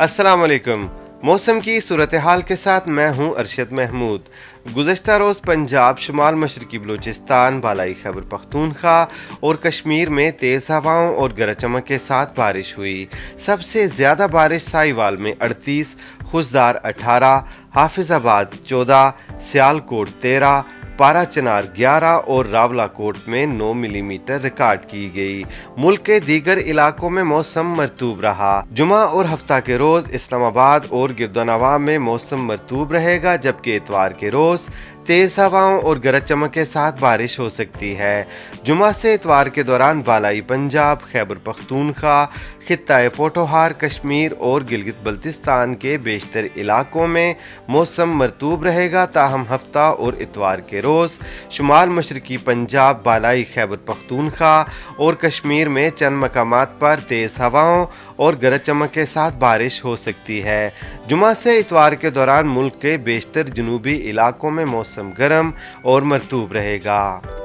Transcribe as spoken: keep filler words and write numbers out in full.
अस्सलाम वालेकुम। मौसम की सूरत हाल के साथ मैं हूं अरशद महमूद। गुज़श्ता रोज़ पंजाब, शुमाल मशरकी बलूचिस्तान, बालाई खैबर पख्तूनख्वा और कश्मीर में तेज़ हवाओं और गरज चमक के साथ बारिश हुई। सबसे ज़्यादा बारिश साहिवाल में अड़तीस, खुशदार अठारह, हाफिज़ाबाद चौदह, सियालकोट तेरह, पारा चनार ग्यारह और रावलाकोट में नौ मिलीमीटर रिकॉर्ड की गई। मुल्क के दीगर इलाकों में मौसम मरतूब रहा। जुमा और हफ्ता के रोज़ इस्लामाबाद और गिरदोनवा में मौसम मरतूब रहेगा, जबकि इतवार के रोज़ तेज़ हवाओं और गरज चमक के साथ बारिश हो सकती है। जुमा से इतवार के दौरान बालाई पंजाब, खैबर पख्तूनख्वा, खित्ता पोठोहार, कश्मीर और गिलगित बल्तिस्तान के बेशतर इलाकों में मौसम मरतूब रहेगा। ताहम हफ्ता और इतवार के रोज़ शुमाल मशरकी पंजाब, बालाई खैबर पख्तूनख्वा और कश्मीर में चंद मकामात पर तेज़ हवाओं और गरज चमक के साथ बारिश हो सकती है। जुमा से इतवार के दौरान मुल्क के बेशतर जनूबी इलाकों में मौसम गर्म और मरतूब रहेगा।